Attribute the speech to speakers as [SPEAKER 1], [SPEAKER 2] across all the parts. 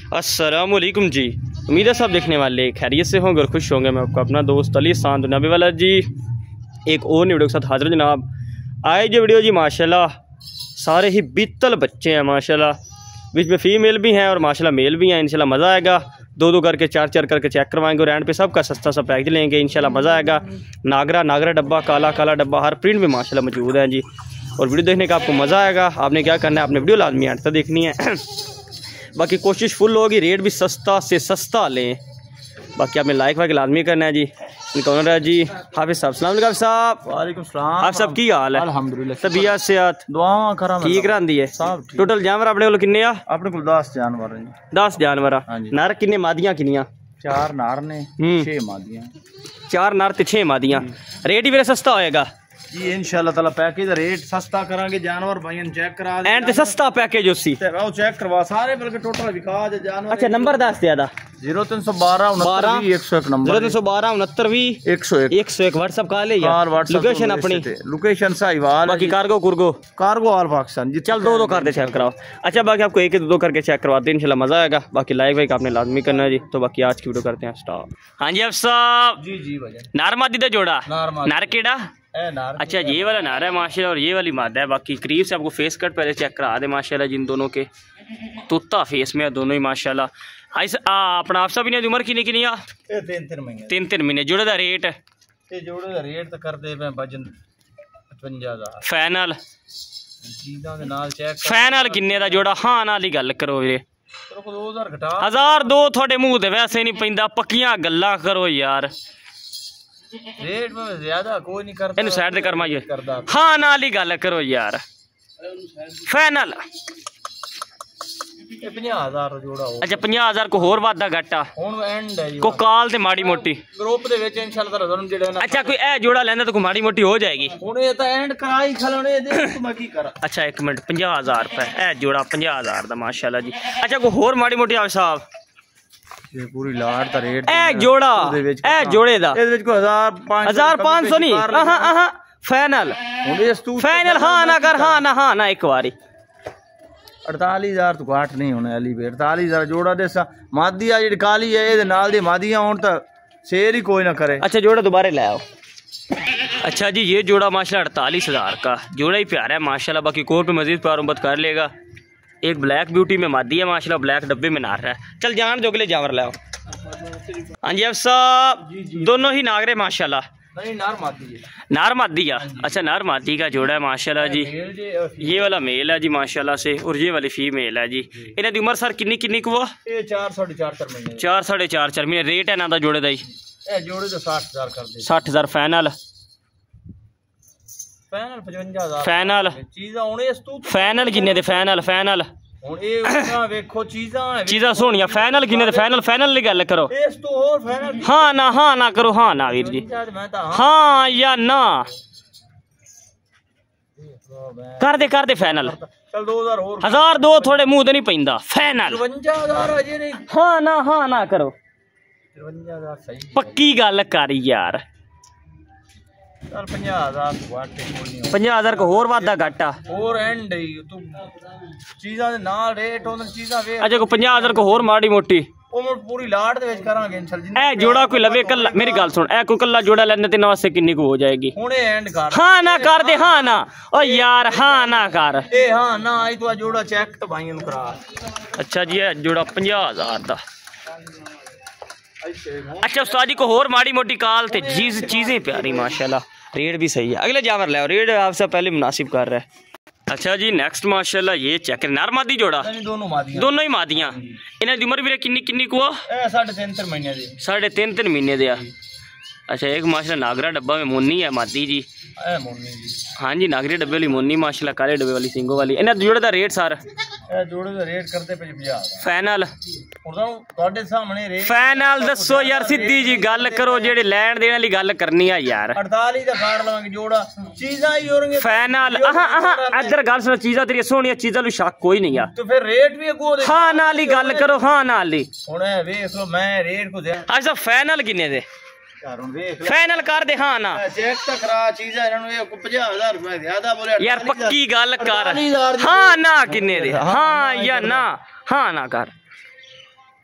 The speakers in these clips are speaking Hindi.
[SPEAKER 1] अस्सलामुअलैकुम जी। उम्मीद है सब देखने वाले खैरियत से होंगे और खुश होंगे। मैं आपका अपना दोस्त अली एहसान दुनियावी वाला जी एक और वीडियो के साथ हाजिर जनाब। आए जो वीडियो जी माशाल्लाह सारे ही बीतल बच्चे हैं माशाल्लाह, बीच में फ़ीमेल भी हैं और माशाल्लाह मेल भी हैं। इंशाल्लाह मज़ा आएगा, दो करके चार करके चेक करवाएंगे और एंड पे सबका सस्ता सा पैकेज लेंगे। इंशाल्लाह मज़ा आएगा। नागरा डब्बा, काला डब्बा, हर प्रिंट में माशाल्लाह मौजूद है जी। और वीडियो देखने का आपको मज़ा आएगा। आपने क्या करना है, आपने वीडियो लाजमी एंड तक देखनी है। बाकी कोशिश फुल होगी, रेट भी सस्ता से सस्ता लें। बाकी आपने लाइक वाइक लाजमी करना है जी। इनका ओनर है जी हाफिज़ साहब। सलाम अलैकुम साहब।
[SPEAKER 2] वालेकुम सलाम।
[SPEAKER 1] आप सब की हाल है?
[SPEAKER 2] अल्हम्दुलिल्लाह
[SPEAKER 1] तबीयत सेहत
[SPEAKER 2] दुआवां करा
[SPEAKER 1] ठीक रही है। टोटल जानवर अपने को किन्ने आ?
[SPEAKER 2] अपने को 10 जानवर हैं।
[SPEAKER 1] 10 जानवर नर किन्ने, मादियां किन्नियां?
[SPEAKER 2] 4 नार ने 6 मादियां।
[SPEAKER 1] 4 नर ते 6 मादियां। रेट ही मेरा सस्ता होएगा
[SPEAKER 2] जी इंशाल्लाह ताला। पैकेज रेट सस्ता करांगे, जानवर भाई चेक करा
[SPEAKER 1] एंड ते सस्ता पैकेज उसी
[SPEAKER 2] आओ चेक करवा सारे बल्कि टोटल विका दे जानवर।
[SPEAKER 1] अच्छा नंबर दस ज्यादा
[SPEAKER 2] 0312 69 101 नंबर
[SPEAKER 1] 0312 69 101 व्हाट्सएप कॉल है यार। लोकेशन अपनी
[SPEAKER 2] लोकेशन साहिवाल।
[SPEAKER 1] बाकी कार्गो ऑल पाकिस्तान जी। चल दो कर दे चेक कराओ। अच्छा बाकी आपको एक दो करके चेक करवाते हैं, इंशाल्लाह मजा आएगा। बाकी लाइक वाइक आपने लाजमी करना है जी। तो बाकी आज की वीडियो करते हैं स्टार्ट। हाँ जी साहब।
[SPEAKER 2] जी जी भाई
[SPEAKER 1] नार मादी दा जोड़ा नार केड़ा? अच्छा ये वाला नार है माशाल्लाह और ये वाली मादा है। बाकी करीब से आपको फेस कट पहले चेक करा दे माशाल्लाह जिन दोनों के। तोता फेस में है दोनों ही माशाल्लाह। अपना आप सब उम्र किन्नी 3 महीने। जोड़े दा रेट
[SPEAKER 2] जोड़े दा रेट तो कर दे मैं वजन 55,000
[SPEAKER 1] फाइनल।
[SPEAKER 2] चीज़ां दे नाल चेक
[SPEAKER 1] फाइनल किन्ने दा जोड़ा? हाँ नाल ही गल करो वीरे।
[SPEAKER 2] 2000 घटा
[SPEAKER 1] 1000 दो थोड़े मुंह ते वैसे नहीं पैंदा, पक्कियां गल्लां करो यार।
[SPEAKER 2] रेट में ज्यादा कोई नहीं करता।
[SPEAKER 1] इन साइड ते कर माइए। हाँ नाल ही गल करो यार। फाइनल
[SPEAKER 2] 50,000 जोड़ा हो।
[SPEAKER 1] अच्छा 50,000 को होर वादा घटा
[SPEAKER 2] हुन एंड है जी
[SPEAKER 1] को काल ते माड़ी मोटी
[SPEAKER 2] ग्रुप दे विच इंशाल्लाह ताला तुम जेड़ा ना।
[SPEAKER 1] अच्छा कोई ए जोड़ा लेंदा तो कोई माड़ी मोटी हो जाएगी।
[SPEAKER 2] हुन ये तो एंड कराई खलोने दे तो मैं की करा।
[SPEAKER 1] अच्छा एक मिनट 50,000 रुपए ए जोड़ा 50,000 दा माशाल्लाह जी। अच्छा कोई होर माड़ी मोटी आ साहब
[SPEAKER 2] ये पूरी लाट दा रेट
[SPEAKER 1] ए जोड़ा ए जोड़े दा
[SPEAKER 2] ए को
[SPEAKER 1] 1500 नहीं। हां फाइनल फाइनल। हाँ ना कर, हाँ ना एक बारी
[SPEAKER 2] 48,000 तो घाट नहीं होने अली 48,000 जोड़ा देसा। मादिया जी काली है ये नाल दी मादियां होन तो शेर ही कोई ना करे।
[SPEAKER 1] अच्छा जोड़ा दोबारा ले आओ। अच्छा जी ये जोड़ा माशाल्लाह 48,000 का जोड़ा ही प्यारा है माशाल्लाह। बाकी कोर्ट पे मजीद प्यार उम्मत कर लेगा। एक ब्लैक ब्यूटी में मादी है माशाल्लाह, ब्लैक डब्बे में नार रहा है। चल जान जोगले जानवर ले आओ। हाँ जी साहब दोनों ही नागरे माशाल्लाह।
[SPEAKER 2] नहीं नार मादी है।
[SPEAKER 1] नार मादी है। अच्छा नार मादी का जोड़ा है माशाल्लाह जी। ये वाला मेल है जी माशाल्लाह से और ये वाली फीमेल है जी। इन्हें दी उम्र सर किन्नी को?
[SPEAKER 2] ये 4 साढ़े 4 महीने।
[SPEAKER 1] 4 साढ़े 4 महीने। रेट है ना दा जोड़े दा ही?
[SPEAKER 2] जोड़े तो 60,000 कर दे।
[SPEAKER 1] 60,000 फाइनल।
[SPEAKER 2] 55,000
[SPEAKER 1] फाइनल
[SPEAKER 2] चीज़ां हुणे तू
[SPEAKER 1] फाइनल किन्ने दे? फाइनल
[SPEAKER 2] हुण ए वेखो चीज़ां
[SPEAKER 1] सोहणियां। फाइनल किन्ने दे? फाइनल दी गल करो।
[SPEAKER 2] इस तो और फाइनल
[SPEAKER 1] हाँ ना करो। हाँ ना वीर जी। हाँ या ना कर दे फाइनल।
[SPEAKER 2] चल 2000 और
[SPEAKER 1] 1000 दो थोड़े मुंह ते नहीं पैंदा। फाइनल
[SPEAKER 2] 53,000 अजे नहीं।
[SPEAKER 1] हाँ ना करो।
[SPEAKER 2] 53,000 सही
[SPEAKER 1] पक्की गल कर यार।
[SPEAKER 2] चल 50,000 तो घाटे कोई नहीं।
[SPEAKER 1] 50,000 को होर वादा घाटा
[SPEAKER 2] और एंड ही तू चीज़ां दे नाल रेट होन चीज़ां वे।
[SPEAKER 1] अच्छा को 50,000 को होर माड़ी मोटी
[SPEAKER 2] ओ पूरी लाट दे विच करांगे इंशाल्लाह।
[SPEAKER 1] ए जोड़ा कोई लवे कल्ला मेरी गल सुन ए कोई कल्ला जोड़ा लेने ते नवासे किन्नी को हो जाएगी?
[SPEAKER 2] हुणे एंड कर।
[SPEAKER 1] हाँ ना कर दे। हाँ ना ओ यार हाँ ना कर।
[SPEAKER 2] ए हाँ ना आई तो जोड़ा चेक तो भाई करा।
[SPEAKER 1] अच्छा जी ए जोड़ा 50,000 दा। अच्छा उस्ताद जी को होर माड़ी मोटी काल ते चीजें प्यारी माशाल्लाह। रेट भी सही है। अगले जानवर ले आओ, रेट आपसे पहले मुनासिब कर रहा है। अच्छा जी नेक्स्ट माशाल्लाह ये चेक नर मादी जोड़ा? दोनों ही मादियां। इन्हें उम्र भी किन्नी को?
[SPEAKER 2] 3.5 महीने दी।
[SPEAKER 1] 3.5 महीने दे। अच्छा एक माशाल्लाह नागरा डब्बा में मोनी है मादी जी। हाँ जी नागरी डब्बे वाली मोनी माशाल्लाह, काले डब्बे वाली सिंगो वाली। इन्हें जोड़े दा रेट सर?
[SPEAKER 2] जोड़े दा रेट करते पे 50,000
[SPEAKER 1] फाइनल।
[SPEAKER 2] ਤੁਹਾਡੇ ਸਾਹਮਣੇ रेट
[SPEAKER 1] फाइनल दसो यार सीधी जी गल करो जेड़ी लैन देने वाली गल करनी है यार।
[SPEAKER 2] 48 ਦਾ ਕਾਰਡ ਲਵਾਂਗੇ जोड़ा चीज़ां ही होंगे
[SPEAKER 1] फाइनल। इधर गल सुनो चीज़ां तेरी सोहनिया चीज़ां नु शक कोई नहीं है।
[SPEAKER 2] तो फिर रेट भी अगो दे।
[SPEAKER 1] हां नाल ही गल करो। हां नाल ही
[SPEAKER 2] हुन देख लो मैं रेट को दे।
[SPEAKER 1] अच्छा फाइनल किन्ने दे? फाइनल कर दे। हाँ ना
[SPEAKER 2] चेक तो करा चीज़ है 50,000 रुपए ज्यादा बोले
[SPEAKER 1] यार पक्की गल कर। हाँ ना किन्ने दे? हाँ या ना? हाँ ना कर।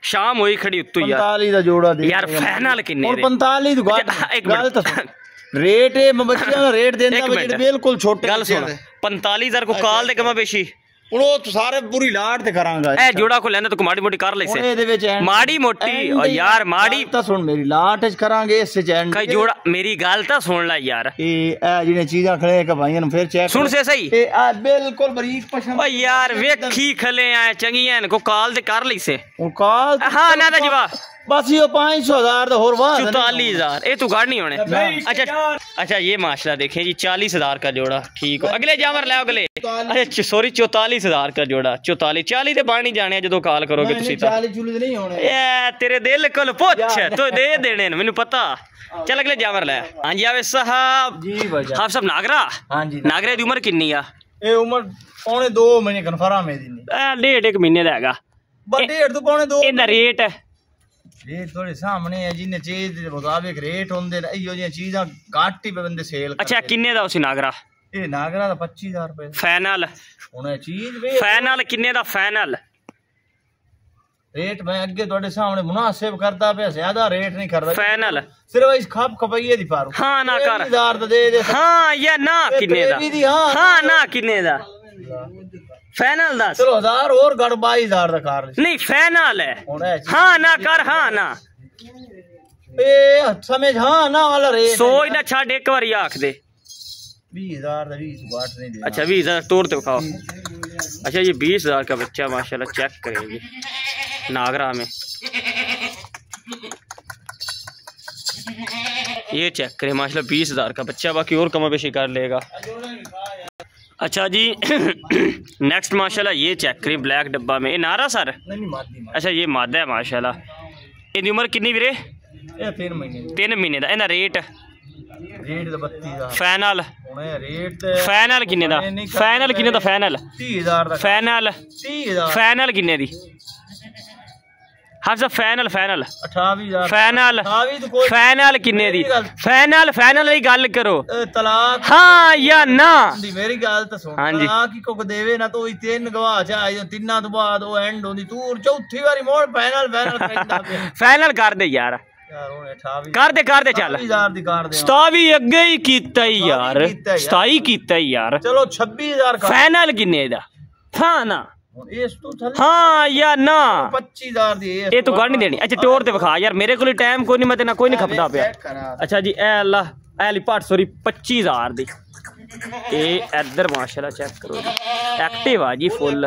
[SPEAKER 1] शाम होई खड़ी उत्तू यार
[SPEAKER 2] 45 ਦਾ ਜੋੜਾ ਦੇ
[SPEAKER 1] यार फाइनल किन्ने
[SPEAKER 2] ਹੁਣ
[SPEAKER 1] दे
[SPEAKER 2] 45 ਦੀ ਗੱਲ ਤਾਂ ਰੇਟ ਇਹ ਬੱਚਿਆਂ ਦਾ ਰੇਟ ਦੇਂਦਾ ਬੱਚੇ ਬਿਲਕੁਲ ਛੋਟੇ
[SPEAKER 1] गल सुन 45,000 को काल दे कमा बेशी
[SPEAKER 2] ਹੁਣ ਉਹ ਸਾਰੇ ਪੂਰੀ ਲਾਟ ਤੇ ਕਰਾਂਗਾ
[SPEAKER 1] ए जोड़ा को लेंदा तो माड़ी मोटी कर ले से
[SPEAKER 2] ਇਹਦੇ ਵਿੱਚ
[SPEAKER 1] माड़ी मोटी और यार माड़ी
[SPEAKER 2] ਤਾਂ ਸੁਣ ਮੇਰੀ ਲਾਟ ਚ ਕਰਾਂਗੇ ਇਸ ਚ ਐਂਡ
[SPEAKER 1] कई जोड़ा मेरी गल तो सुन ला यार
[SPEAKER 2] ਇਹ ਜਿਹੜੀਆਂ ਚੀਜ਼ਾਂ ਖੜੇ ਇੱਕ ਭਾਈਆਂ ਨੂੰ ਫਿਰ ਚੈੱਕ
[SPEAKER 1] सुन से सही
[SPEAKER 2] ਇਹ ਆ ਬਿਲਕੁਲ ਬਰੀਕ ਪਸ਼ਮ
[SPEAKER 1] ओ यार वेखी खले आए चंगियां को काल दे कर ले से
[SPEAKER 2] ਹੁਣ ਕਾਲ
[SPEAKER 1] हां ना दा जवाब
[SPEAKER 2] बस ये 500,000 ਦਾ ਹੋਰ ਵਾਹ
[SPEAKER 1] 44,000 ये तू गाड़ नहीं होने अच्छा अच्छा ये माशाल्लाह देखें जी 40,000 का जोड़ा ठीक हो अगले जानवर ले अगले अच्छा सॉरी 44,000 का जोड़ा 44 40 ते बाणी जाने जो काल करोगे तुसी तो
[SPEAKER 2] 40 चुली नहीं होने
[SPEAKER 1] ए तेरे दिल कोल पुछ तो दे देने ने मेनू पता चल अगले जानवर ले हां जी आवे साहब
[SPEAKER 2] जी भाई
[SPEAKER 1] आप सब नागरा
[SPEAKER 2] हां जी
[SPEAKER 1] नागरे दी उम्र कितनी आ
[SPEAKER 2] ਇਹ ਉਮਰ ਪੌਣੇ 2 ਮਹੀਨੇ ਕਨਫਰਮ ਹੈ ਦੀ
[SPEAKER 1] डेढ़ एक महीने ਦਾ ਹੈਗਾ
[SPEAKER 2] ਬਸ 1.5 ਤੋਂ ਪੌਣੇ 2
[SPEAKER 1] ਇਹਦਾ ਰੇਟ
[SPEAKER 2] ਰੇਟ ਤੁਹਾਡੇ ਸਾਹਮਣੇ ਹੈ ਜਿੰਨੇ ਚੀਜ਼ ਦੇ ਮੁਤਾਬਿਕ ਰੇਟ ਹੁੰਦੇ ਨੇ ਇਹੋ ਜਿਹੀਆਂ ਚੀਜ਼ਾਂ ਘੱਟ ਹੀ ਬੰਦੇ ਸੇਲ
[SPEAKER 1] ਅੱਛਾ ਕਿੰਨੇ ਦਾ ਉਸੇ ਨਾਗਰਾ
[SPEAKER 2] ਇਹ ਨਾਗਰਾ ਦਾ 25000 ਰੁਪਏ
[SPEAKER 1] ਫਾਈਨਲ
[SPEAKER 2] ਹੁਣ ਇਹ ਚੀਜ਼ ਵੇ
[SPEAKER 1] ਫਾਈਨਲ ਕਿੰਨੇ ਦਾ ਫਾਈਨਲ
[SPEAKER 2] ਰੇਟ ਮੈਂ ਅੱਗੇ ਤੁਹਾਡੇ ਸਾਹਮਣੇ ਮੁਨਾਸਿਬ ਕਰਦਾ ਪਿਆ ਜ਼ਿਆਦਾ ਰੇਟ ਨਹੀਂ ਕਰਦਾ
[SPEAKER 1] ਫਾਈਨਲ
[SPEAKER 2] ਸਿਰਫ ਇਸ ਖਾਪ ਖਪਈਏ ਦੀ ਪਾਰੂ
[SPEAKER 1] ਹਾਂ ਨਾ ਕਰ
[SPEAKER 2] 20000 ਦਾ ਦੇ ਦੇ
[SPEAKER 1] ਹਾਂ ਜਾਂ ਨਾ ਕਿੰਨੇ ਦਾ ਹਾਂ ਨਾ ਕਿੰਨੇ ਦਾ ਫਾਈਨਲ ਦੱਸ
[SPEAKER 2] ਚਲੋ 1000 ਹੋਰ ਗੜ 22000 ਦਾ ਕਰ ਲੈ
[SPEAKER 1] ਨਹੀਂ ਫਾਈਨਲ ਹੈ
[SPEAKER 2] ਹੁਣ ਇਹ
[SPEAKER 1] ਹਾਂ ਨਾ ਕਰ ਹਾਂ ਨਾ
[SPEAKER 2] ਇਹ ਸਮਝ ਹਾਂ ਨਾ ਵਾਲਾ ਰੇਟ
[SPEAKER 1] ਸੋਚ ਨਾ ਛੱਡ ਇੱਕ ਵਾਰੀ ਆਖ ਦੇ
[SPEAKER 2] 20000 ਦਾ 20 ਬਾਟ नहीं देना
[SPEAKER 1] अच्छा 20,000 तोड़ तो खाओ अच्छा ये 20,000 का बच्चा माशाल्लाह चेक करेंगे नागरा में ये चेक करें माशाल्लाह 20,000 का बच्चा बाकी और कमा बेशी कर लेगा अच्छा जी नेक्स्ट माशाल्लाह ये चेक करें ब्लैक डब्बा में ये नारा सर अच्छा ये मादा है माशाल्लाह इनकी उम्र कितनी वीरे
[SPEAKER 2] 3 महीने
[SPEAKER 1] 3 महीने का इन्हें rate
[SPEAKER 2] rate 32,000
[SPEAKER 1] final
[SPEAKER 2] rate
[SPEAKER 1] final किन्ने दा फाइनल किन्ने दा फाइनल
[SPEAKER 2] 30,000 ਦਾ
[SPEAKER 1] फाइनल
[SPEAKER 2] 30,000
[SPEAKER 1] फाइनल किन्ने दी हां फाइनल फाइनल
[SPEAKER 2] 28,000
[SPEAKER 1] फाइनल
[SPEAKER 2] 28 तो कोई
[SPEAKER 1] फाइनल किन्ने दी फाइनल फाइनल दी गल करो
[SPEAKER 2] तलाक
[SPEAKER 1] हां या ना
[SPEAKER 2] दी मेरी गल तो सुन
[SPEAKER 1] हां जी
[SPEAKER 2] तलाक ही को देवे ना तो 3 गवाह चाहे तिन्ना तो बाद वो एंड होंदी तू चौथी बारी मोड़ फाइनल फाइनल करदा पे
[SPEAKER 1] फाइनल कर दे यार कर दे चल
[SPEAKER 2] 27000 ਦੀ ਕਰ ਦੇ
[SPEAKER 1] 27 ਅੱਗੇ ਹੀ ਕੀਤਾ ਹੀ ਯਾਰ 27 ਕੀਤਾ ਹੀ ਯਾਰ
[SPEAKER 2] ਚਲੋ 26000 ਕਰ
[SPEAKER 1] फाइनल किन्ने दा हां ना
[SPEAKER 2] ਇਸ ਤੋਂ ਥੱਲੇ
[SPEAKER 1] हाँ या ना
[SPEAKER 2] 25000 ਦੀ
[SPEAKER 1] ये तू गड़ नहीं देनी अच्छा टोर ते विखा यार मेरे को टाइम कोई नहीं मैं तेना कोई नहीं खपदा पे अच्छा जी ए अल्लाह ए ली पट सॉरी 25000 दी ए इधर माशाल्लाह चेक करो एक्टिव आ जी फुल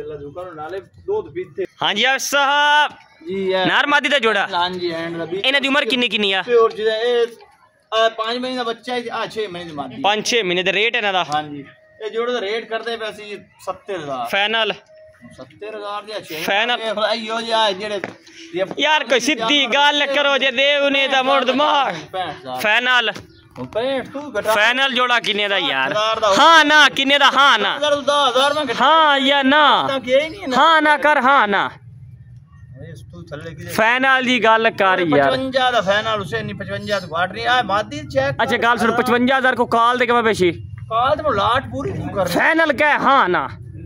[SPEAKER 1] हां जी साहब
[SPEAKER 2] जी
[SPEAKER 1] नार मादी दा जोड़ा
[SPEAKER 2] हां जी एंड दी
[SPEAKER 1] इना दी उम्र किन्नी किन्नी आ
[SPEAKER 2] प्योर जी ਇਹ 5 ਮਹੀਨੇ ਦਾ ਬੱਚਾ ਹੈ 6 ਮਹੀਨੇ ਦੀ ਮਾਦੀ
[SPEAKER 1] 5-6 ਮਹੀਨੇ ਦਾ ਰੇਟ ਇਹਨਾਂ ਦਾ
[SPEAKER 2] हां जी ਇਹ ਜੋੜੇ ਦਾ ਰੇਟ ਕਰਦੇ ਪਏ ਸੀ 70000
[SPEAKER 1] ਫਾਈਨਲ
[SPEAKER 2] 70000 ਦੇ ਅੱਛੇ
[SPEAKER 1] ਫਾਈਨਲ
[SPEAKER 2] ਇਹੋ ਜਿਹਾ ਜਿਹੜੇ
[SPEAKER 1] यार कोई सीधी गल करो जे देव ने दा मोड़ दिमाग फाइनल
[SPEAKER 2] 65 तू घटा
[SPEAKER 1] फाइनल जोड़ा किन्ने दा यार हां ना किन्ने दा हां ना
[SPEAKER 2] 10000 में
[SPEAKER 1] हां या ना हां ना कर हां ना
[SPEAKER 2] ਇਸ ਤੋਂ ਥੱਲੇ ਕੀ
[SPEAKER 1] फाइनल दी गल कर यार
[SPEAKER 2] 55 ਦਾ ਫਾਈਨਲ ਉਸੇ ਨਹੀਂ 55 ਤੋਂ ਘਾਟ ਨਹੀਂ ਆ ਮਾਦੀ ਚੈੱਕ
[SPEAKER 1] अच्छा गल सुन 55000 को काल दे के मैं बेशी
[SPEAKER 2] ਕਾਲ ਤੇ ਲਾਟ ਪੂਰੀ ਨਹੀਂ ਕਰ
[SPEAKER 1] फाइनल कह हां ना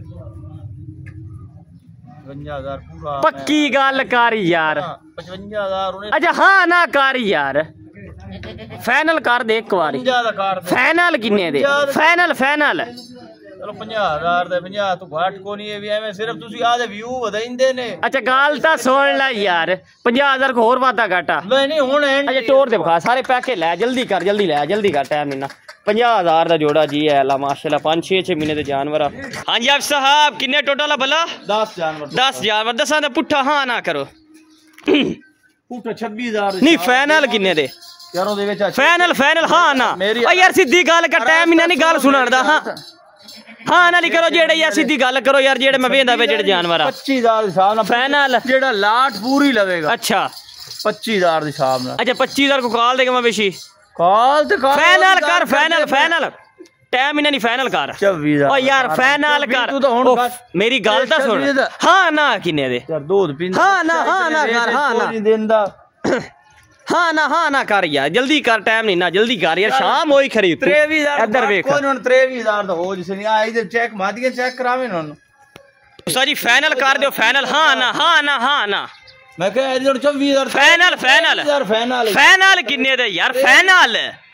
[SPEAKER 2] 55000 पूरा
[SPEAKER 1] पक्की गल कर यार
[SPEAKER 2] 55000 ਉਹਨੇ
[SPEAKER 1] अच्छा हां ना कर यार फाइनल कर दे एक बारी
[SPEAKER 2] 50 ਦਾ ਕਰ ਦੇ
[SPEAKER 1] फाइनल किन्ने दे फाइनल फाइनल
[SPEAKER 2] ਚਲੋ 50000 ਦੇ 50 ਤੋਂ ਘਾਟ ਕੋ ਨਹੀਂ ਇਹ ਵੀ ਐਵੇਂ ਸਿਰਫ ਤੁਸੀਂ ਆਦੇ ਵਿਊ ਵਧਾਈਂਦੇ ਨੇ
[SPEAKER 1] अच्छा गल ता सुन ला यार 50000 को और वादा घाटा
[SPEAKER 2] ਮੈਂ ਨਹੀਂ ਹੁਣ ਐਂਡ
[SPEAKER 1] अच्छा टोर दे विखा सारे पैके ले जल्दी कर टाइम नहीं ना 50000 दा जोड़ा जी है ला माशाल्लाह 5-6 महीने दे जानवर हां जी आप साहब किन्ने टोटल भला
[SPEAKER 2] 10 जानवर
[SPEAKER 1] 10 जानवर 10 दा पुट्ठा हां ना करो
[SPEAKER 2] ਪੁੱਠਾ 26000
[SPEAKER 1] नहीं फाइनल किन्ने दे
[SPEAKER 2] ਯਾਰ ਉਹਦੇ ਵਿੱਚ
[SPEAKER 1] फाइनल हां ना ओ यार सीधी गल कर टाइम ही ना नहीं गल सुनण दा हां हां ना नहीं करो जेड़े यार सीधी गल करो यार जेड़े मैं वेंदा वे जेड़े जानवर
[SPEAKER 2] 25000 ਦੇ ਹਿਸਾਬ ਨਾਲ
[SPEAKER 1] फाइनल
[SPEAKER 2] ਜਿਹੜਾ ਲਾਟ ਪੂਰੀ ਲਵੇਗਾ
[SPEAKER 1] अच्छा
[SPEAKER 2] 25000 ਦੇ ਹਿਸਾਬ ਨਾਲ
[SPEAKER 1] अच्छा 25000 को कॉल देगा मैं बेशी
[SPEAKER 2] ਕਾਲ ਤੇ ਕਾਲ
[SPEAKER 1] फाइनल कर फाइनल टाइम ही नहीं फाइनल कर
[SPEAKER 2] 24000
[SPEAKER 1] ओ यार फाइनल कर
[SPEAKER 2] तू तो हुन
[SPEAKER 1] मेरी गल ता सुन हां ना किन्ने दे
[SPEAKER 2] यार दूध पींदा
[SPEAKER 1] हां ना कर हां ना
[SPEAKER 2] नहीं देंदा
[SPEAKER 1] हां ना कर यार जल्दी कर टाइम नहीं ना जल्दी कर यार शाम होई खरी
[SPEAKER 2] 23000
[SPEAKER 1] इधर देख
[SPEAKER 2] कोई नहीं 23000 ਦਾ ਹੋ ਜਿਸ ਨਹੀਂ ਆ ਇਧਰ ਚੈੱਕ ਮਾਦੀਏ ਚੈੱਕ ਕਰਾਵੇਂ ਉਹਨਾਂ
[SPEAKER 1] उस्ताद जी फाइनल कर दियो फाइनल हां ना
[SPEAKER 2] मैं कह 24,000
[SPEAKER 1] फाइनल फाइनल
[SPEAKER 2] फाइनल
[SPEAKER 1] फाइनल किन्ने दे यार फाइनल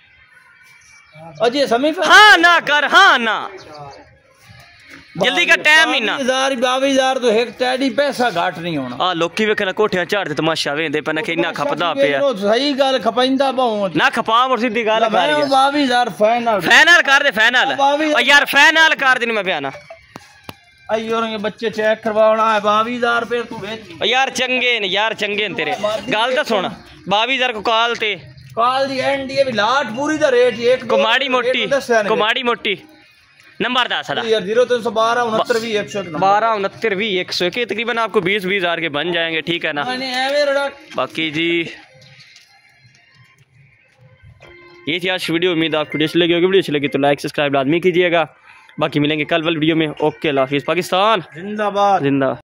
[SPEAKER 2] अजय समी
[SPEAKER 1] हाँ ना कर हाँ ना जल्दी का टाइम नहीं ना
[SPEAKER 2] 22,000 तो एक टैडी पैसा घाट नहीं होना
[SPEAKER 1] आ लोकी वेखना कोठियां झाड़ ते तमाशा वेंदे पने कि इन्ना खपदा पिया
[SPEAKER 2] सही गल खपैंदा बहुत
[SPEAKER 1] ना खपा और सीधी गल कर
[SPEAKER 2] 22,000 फाइनल
[SPEAKER 1] फाइनल कर दे फाइनल ओ यार फाइनल कर दिन मैं बयाना
[SPEAKER 2] अयो ये बच्चे चेक करवाना है 22,000 रुपए तू भेज
[SPEAKER 1] ओ यार चंगे ने तेरे गल तो सुन 22,000 को
[SPEAKER 2] काल दी एंड ये भी लाट पूरी दा रेट एक
[SPEAKER 1] कुमाड़ी मोटी नंबर 10
[SPEAKER 2] यार 0312 69
[SPEAKER 1] 101 के तकरीबन आपको 20,000 के बन जाएंगे ठीक है ना। बाकी जी ये थी आज वीडियो, उम्मीद आपको अच्छी लगी होगी। वीडियो अच्छी लगी तो लाइक सब्सक्राइब लाजमी कीजिएगा। बाकी मिलेंगे कल वाली वीडियो में। ओके अल्लाह हाफिज़। पाकिस्तान जिंदाबाद जिंदा।